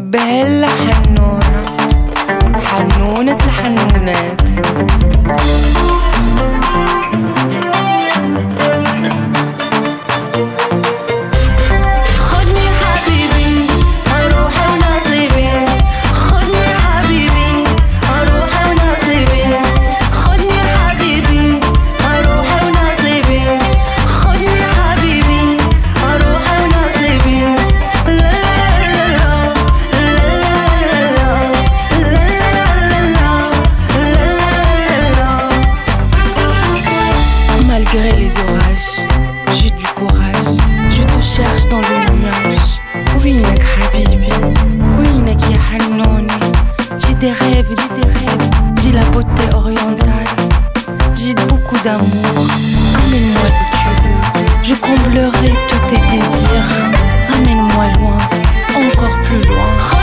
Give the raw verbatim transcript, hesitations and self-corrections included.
بهلا حنونة، حنونة الحنونات. Malgré les orages, j'ai du courage. Je te cherche dans le nuage. وينك حبيبي وينك يا حنوني. J'ai des rêves, j'ai des rêves. J'ai la beauté orientale. J'ai beaucoup d'amour. Amène-moi où tu veux. Je comblerai tous tes désirs. Ramène-moi loin, encore plus loin.